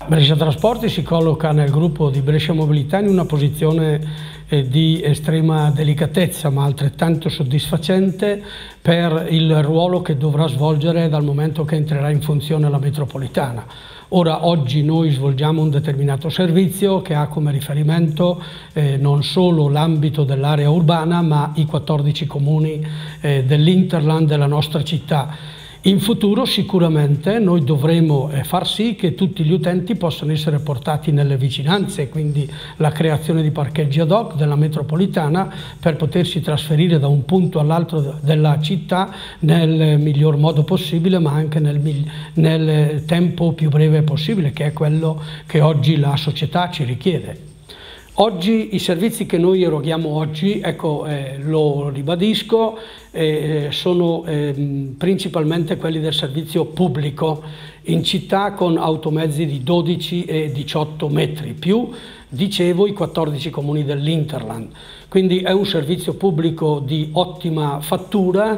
Brescia Trasporti si colloca nel gruppo di Brescia Mobilità in una posizione di estrema delicatezza, ma altrettanto soddisfacente per il ruolo che dovrà svolgere dal momento che entrerà in funzione la metropolitana. Ora, oggi noi svolgiamo un determinato servizio che ha come riferimento non solo l'ambito dell'area urbana, ma i 14 comuni dell'Interland della nostra città. In futuro sicuramente noi dovremo far sì che tutti gli utenti possano essere portati nelle vicinanze, quindi la creazione di parcheggi ad hoc della metropolitana per potersi trasferire da un punto all'altro della città nel miglior modo possibile, ma anche nel tempo più breve possibile, che è quello che oggi la società ci richiede. Oggi i servizi che noi eroghiamo oggi, ecco, lo ribadisco, sono principalmente quelli del servizio pubblico in città con automezzi di 12 e 18 metri, più, dicevo, i 14 comuni dell'Interland. Quindi è un servizio pubblico di ottima fattura,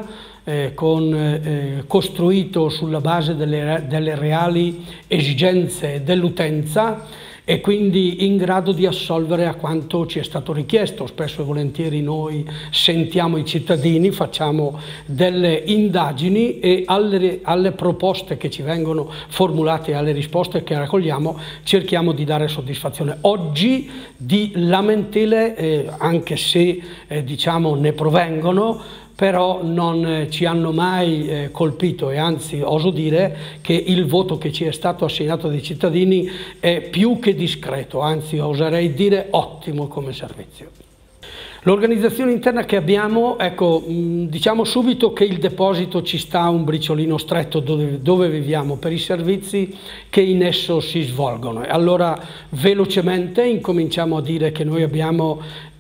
costruito sulla base delle reali esigenze dell'utenza, e quindi in grado di assolvere a quanto ci è stato richiesto. Spesso e volentieri noi sentiamo i cittadini, facciamo delle indagini e alle proposte che ci vengono formulate e alle risposte che raccogliamo cerchiamo di dare soddisfazione. Oggi di lamentele, anche se diciamo ne provengono, però non ci hanno mai colpito, e anzi oso dire che il voto che ci è stato assegnato dai cittadini è più che discreto, anzi oserei dire ottimo come servizio. L'organizzazione interna che abbiamo, ecco, diciamo subito che il deposito ci sta un briciolino stretto dove viviamo per i servizi che in esso si svolgono. E allora velocemente incominciamo a dire che noi abbiamo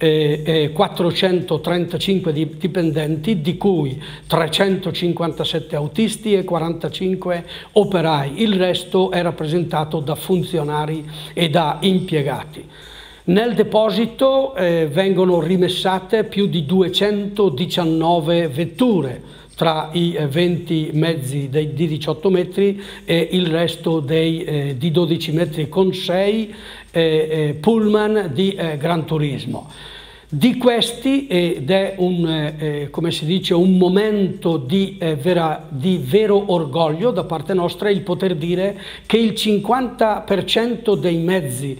435 dipendenti, di cui 357 autisti e 45 operai. Il resto è rappresentato da funzionari e da impiegati. Nel deposito vengono rimessate più di 219 vetture, tra i 20 mezzi di 18 metri e il resto di 12 metri, con 6 pullman di Gran Turismo. Di questi, ed è come si dice, un momento di vero orgoglio da parte nostra, il poter dire che il 50% dei mezzi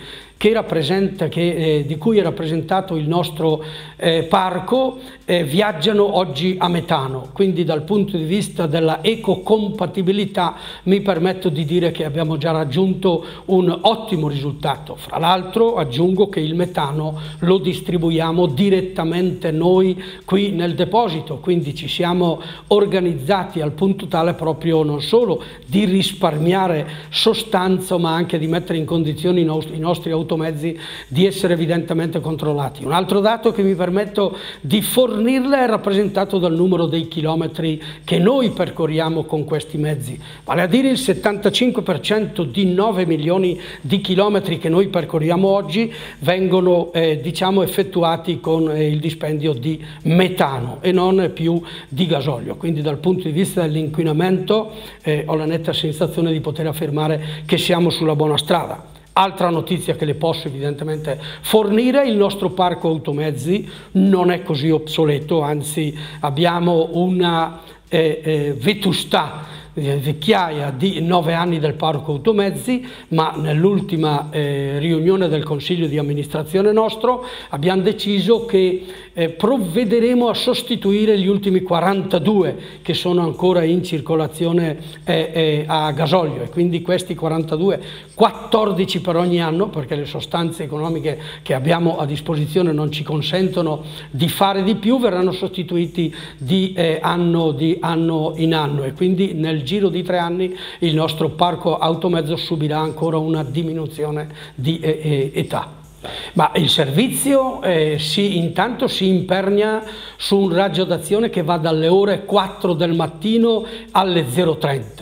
di cui è rappresentato il nostro parco viaggiano oggi a metano, quindi dal punto di vista della ecocompatibilità mi permetto di dire che abbiamo già raggiunto un ottimo risultato. Fra l'altro aggiungo che il metano lo distribuiamo direttamente noi qui nel deposito, quindi ci siamo organizzati al punto tale proprio non solo di risparmiare sostanza, ma anche di mettere in condizioni i nostri automezzi di essere evidentemente controllati. Un altro dato che mi permetto di fornirle è rappresentato dal numero dei chilometri che noi percorriamo con questi mezzi, vale a dire il 75% di 9 milioni di chilometri che noi percorriamo oggi vengono diciamo effettuati con il dispendio di metano e non più di gasolio, quindi dal punto di vista dell'inquinamento ho la netta sensazione di poter affermare che siamo sulla buona strada. Altra notizia che le posso evidentemente fornire: il nostro parco automezzi non è così obsoleto, anzi abbiamo una vetustà vecchiaia di 9 anni del parco automezzi, ma nell'ultima riunione del consiglio di amministrazione nostro abbiamo deciso che provvederemo a sostituire gli ultimi 42 che sono ancora in circolazione a gasolio, e quindi questi 42, 14 per ogni anno, perché le sostanze economiche che abbiamo a disposizione non ci consentono di fare di più, verranno sostituiti di anno in anno, e quindi nel giro di 3 anni il nostro parco automezzo subirà ancora una diminuzione di età. Ma il servizio intanto si impernia su un raggio d'azione che va dalle ore 4 del mattino alle 0:30.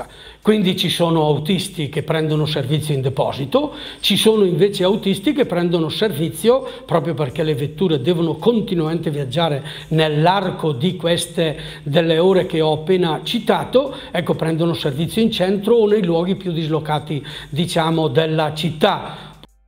Quindi ci sono autisti che prendono servizio in deposito, ci sono invece autisti che prendono servizio proprio perché le vetture devono continuamente viaggiare nell'arco di delle ore che ho appena citato, ecco, prendono servizio in centro o nei luoghi più dislocati, diciamo, della città.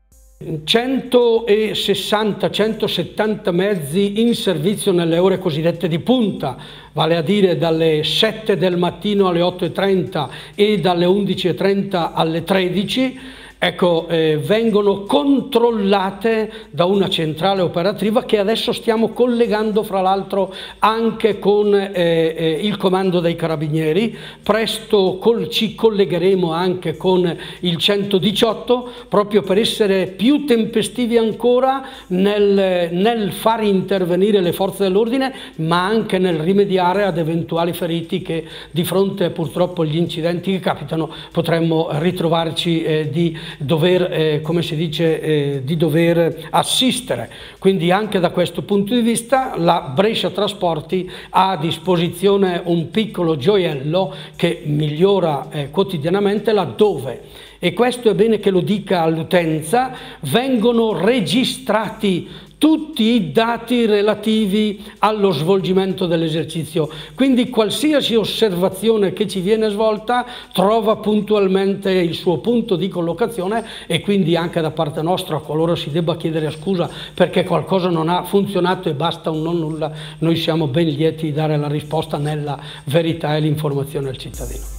160-170 mezzi in servizio nelle ore cosiddette di punta, vale a dire dalle 7 del mattino alle 8:30 e dalle 11:30 alle 13, ecco, vengono controllate da una centrale operativa che adesso stiamo collegando fra l'altro anche con il comando dei carabinieri. Presto ci collegheremo anche con il 118 proprio per essere più tempestivi ancora nel far intervenire le forze dell'ordine, ma anche nel rimediare ad eventuali feriti che di fronte purtroppo agli incidenti che capitano potremmo ritrovarci di dover, come si dice, di dover assistere. Quindi anche da questo punto di vista la Brescia Trasporti ha a disposizione un piccolo gioiello che migliora quotidianamente, laddove, e questo è bene che lo dica all'utenza, vengono registrati tutti i dati relativi allo svolgimento dell'esercizio, quindi qualsiasi osservazione che ci viene svolta trova puntualmente il suo punto di collocazione, e quindi anche da parte nostra, qualora si debba chiedere scusa perché qualcosa non ha funzionato e basta un non nulla, noi siamo ben lieti di dare la risposta nella verità e l'informazione al cittadino.